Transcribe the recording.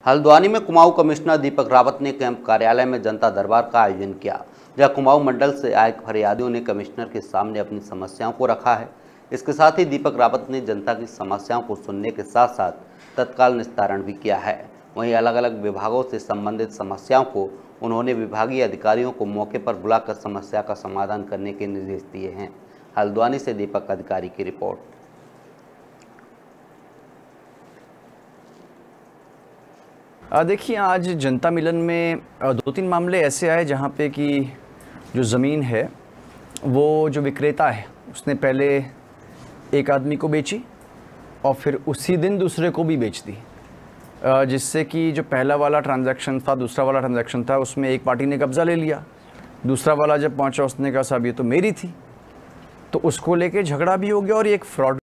हल्द्वानी में कुमाऊं कमिश्नर दीपक रावत ने कैंप कार्यालय में जनता दरबार का आयोजन किया, जहां कुमाऊं मंडल से आए फरियादियों ने कमिश्नर के सामने अपनी समस्याओं को रखा है। इसके साथ ही दीपक रावत ने जनता की समस्याओं को सुनने के साथ साथ तत्काल निस्तारण भी किया है। वहीं अलग अलग विभागों से संबंधित समस्याओं को उन्होंने विभागीय अधिकारियों को मौके पर बुलाकर समस्या का समाधान करने के निर्देश दिए हैं। हल्द्वानी से दीपक अधिकारी की रिपोर्ट। देखिए, आज जनता मिलन में 2-3 मामले ऐसे आए जहाँ पे कि जो ज़मीन है वो जो विक्रेता है उसने पहले एक आदमी को बेची और फिर उसी दिन दूसरे को भी बेच दी, जिससे कि जो पहला वाला ट्रांजैक्शन था, दूसरा वाला ट्रांजैक्शन था, उसमें एक पार्टी ने कब्ज़ा ले लिया। दूसरा वाला जब पहुँचा उसने कहा साहब ये तो मेरी थी, तो उसको लेके झगड़ा भी हो गया और ये एक फ्रॉड